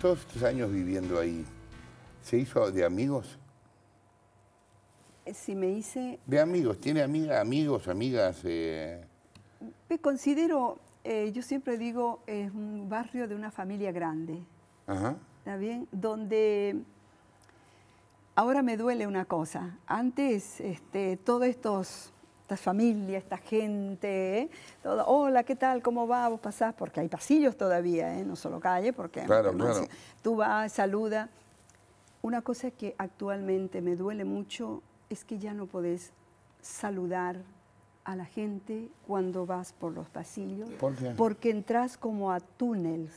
todos estos años viviendo ahí, ¿se hizo de amigos? Si me hice... De amigos, ¿tiene amigos, amigas? Me considero, yo siempre digo, es un barrio de una familia grande. Ajá. ¿Está bien? Donde ahora me duele una cosa. Antes, todas estas familias, esta gente, todo, hola, ¿qué tal? ¿Cómo va? ¿Vos pasás? Porque hay pasillos todavía, no solo calle, porque claro, claro. Tú vas, saluda. Una cosa que actualmente me duele mucho es que ya no podés saludar a la gente cuando vas por los pasillos. ¿Por qué? Porque entras como a túneles.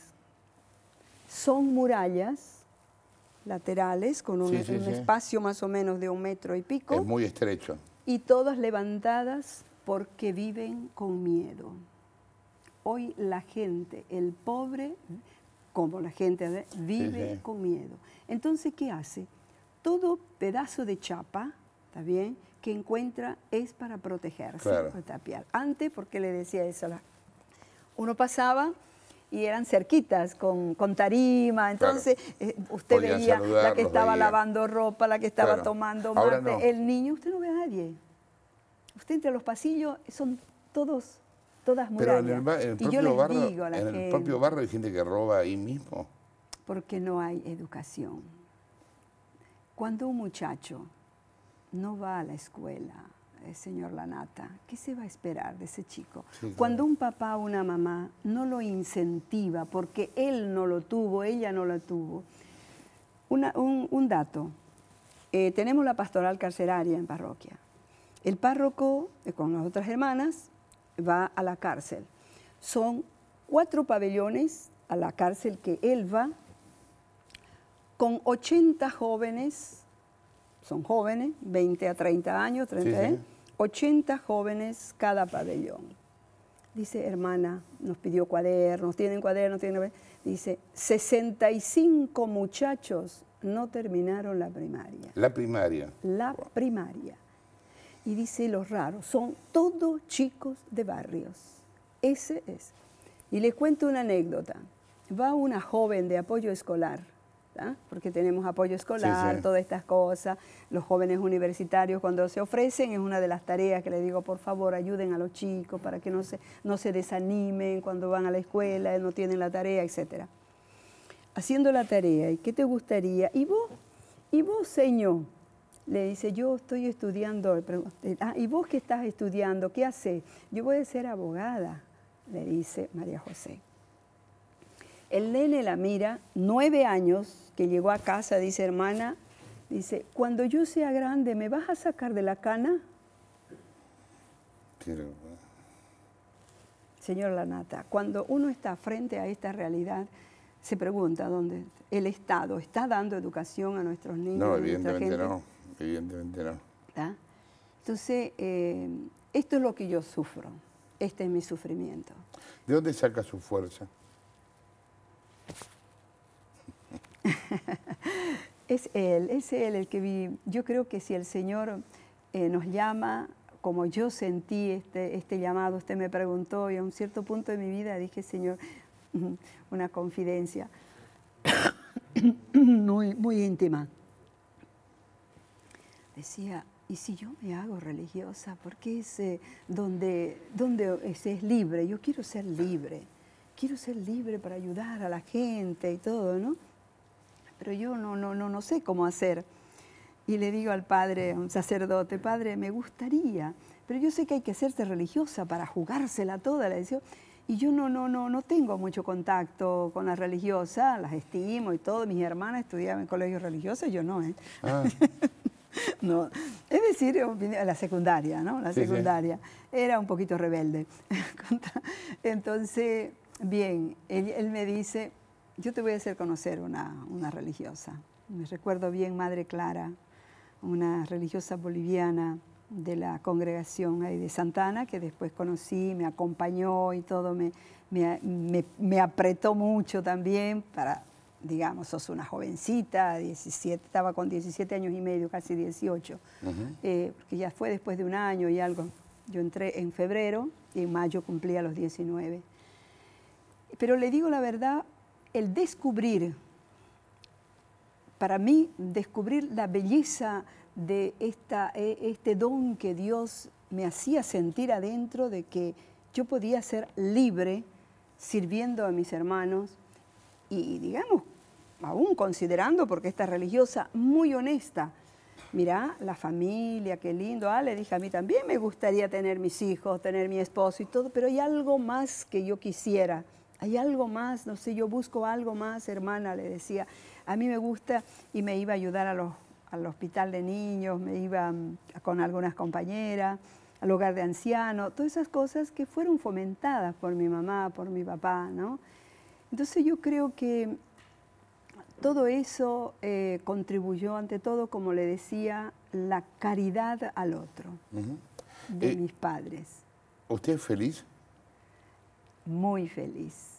Son murallas laterales con un espacio más o menos de 1 metro y pico. Es muy estrecho. Y todas levantadas porque viven con miedo. Hoy la gente, el pobre, como la gente vive con miedo. Entonces, ¿qué hace? Todo pedazo de chapa, ¿está bien?, que encuentra es para protegerse, claro, para tapiar. Antes, ¿por qué le decía eso? Uno pasaba y eran cerquitas con tarima, entonces usted podían veía saludar, la que estaba veía. lavando ropa, la que estaba Claro. tomando Ahora mate, no. el niño, usted no ve a nadie. Usted entre los pasillos son todas murallas. Pero en el y yo propio les barrio, digo a la en gente, el propio barrio hay gente que roba ahí mismo. porque no hay educación. Cuando un muchacho no va a la escuela, señor Lanata, ¿qué se va a esperar de ese chico? Sí, claro. Cuando un papá o una mamá no lo incentiva porque él no lo tuvo, ella no lo tuvo. Un dato, tenemos la pastoral carcelaria en parroquia. El párroco, con las otras hermanas, va a la cárcel. Son 4 pabellones a la cárcel que él va, con 80 jóvenes, son jóvenes, 20 a 30 años, 30, 80 jóvenes cada pabellón. Dice, hermana, nos pidió cuadernos, tienen cuadernos, dice, 65 muchachos no terminaron la primaria. La primaria. La primaria. Y dice, los raros, son todos chicos de barrios. Ese es. Y les cuento una anécdota. Va una joven de apoyo escolar, ¿tá? Porque tenemos apoyo escolar, todas estas cosas. Los jóvenes universitarios cuando se ofrecen es una de las tareas que les digo, por favor, ayuden a los chicos para que no se desanimen cuando van a la escuela, no tienen la tarea, etc. Haciendo la tarea, ¿y qué te gustaría? ¿Y vos, señor? Le dice, yo estoy estudiando. ¿Y vos qué estás estudiando? ¿Qué haces? Yo voy a ser abogada, le dice María José. El nene la mira, 9 años, que llegó a casa, dice, hermana, dice, cuando yo sea grande, ¿me vas a sacar de la cana? Señor Lanata, cuando uno está frente a esta realidad, se pregunta dónde el Estado está dando educación a nuestros niños. No, evidentemente no, evidentemente no. ¿Tá? Entonces, esto es lo que yo sufro, este es mi sufrimiento. ¿De dónde saca su fuerza? Es él el que vi. Yo creo que si el Señor nos llama, como yo sentí este llamado, usted me preguntó y a un cierto punto de mi vida dije, Señor, una confidencia muy íntima. Decía, ¿y si yo me hago religiosa? Porque es donde es libre. Yo quiero ser libre para ayudar a la gente y todo, ¿no? Pero yo no sé cómo hacer. Y le digo al padre, a un sacerdote, padre, me gustaría, pero yo sé que hay que hacerse religiosa para jugársela toda, le decía. Y yo no tengo mucho contacto con las religiosas, las estimo y todo. Mis hermanas estudiaban en colegios religiosos, yo no, ¿eh? Ah. No, es decir, la secundaria, ¿no? La secundaria. Era un poquito rebelde. Entonces, bien, él me dice, yo te voy a hacer conocer una religiosa. Me recuerdo bien Madre Clara, una religiosa boliviana de la congregación ahí de Santana, que después conocí, me acompañó y todo, me apretó mucho también para, digamos, sos una jovencita, 17, estaba con 17 años y medio, casi 18, porque ya fue después de un año y algo. Yo entré en febrero y en mayo cumplía los 19. Pero le digo la verdad, el descubrir para mí descubrir la belleza de este don que Dios me hacía sentir adentro, de que yo podía ser libre sirviendo a mis hermanos y, digamos, aún considerando, porque esta religiosa, muy honesta. Mirá, la familia, qué lindo. Le dije, a mí también me gustaría tener mis hijos, tener mi esposo y todo, pero hay algo más que yo quisiera. Hay algo más, no sé, yo busco algo más, hermana, le decía. A mí me gusta, y me iba a ayudar al hospital de niños, me iba con algunas compañeras, al hogar de ancianos, todas esas cosas que fueron fomentadas por mi mamá, por mi papá, ¿no? Entonces yo creo que todo eso contribuyó, ante todo, como le decía, la caridad al otro de mis padres. ¿Usted es feliz? Muy feliz.